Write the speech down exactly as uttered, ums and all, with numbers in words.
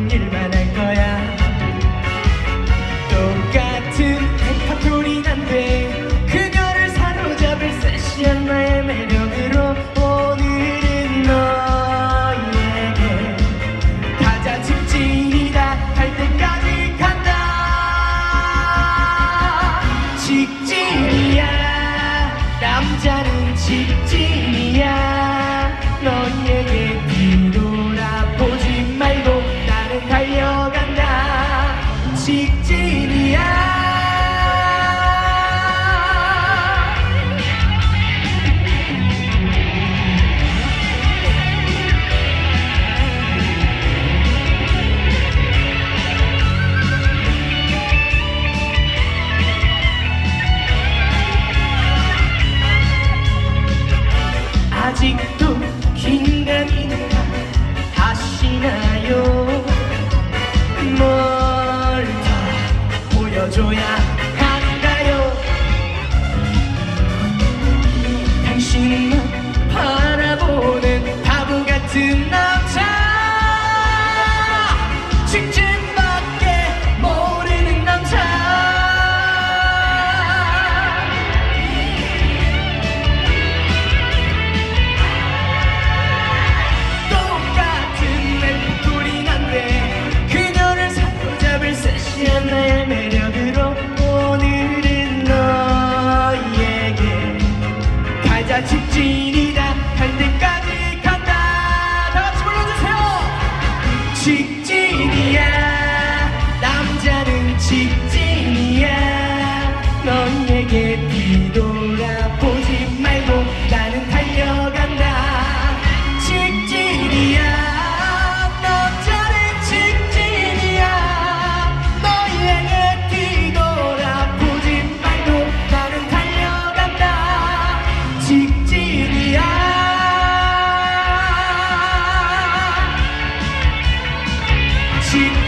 좋은 일만 할 거야. 똑같은 데카톨이 난데 그녀를 사로잡을 섹시한 나의 매력으로 오늘은 너에게 가자. 직진이다 할 때까지 간다. 직진이야 남자는 직진이야. 너에게 뒤돌아보지 말고 나는 달려간다. 직진이야. 아직도 긴가민가 하시나요? 뭘 더 보여줘야 한가요? 당신만 바라보는 바보 같은 남자. 직진밖에 모르는 남자. 나의 매력으로 오늘은 너에게 가자. 직진이다 할 때까지 간다. 다같이 불러주세요. 직진이야 남자는 직진이야. 너에게 뒤돌아보지 말고 나는 달려간다. 직진이야 직진이야.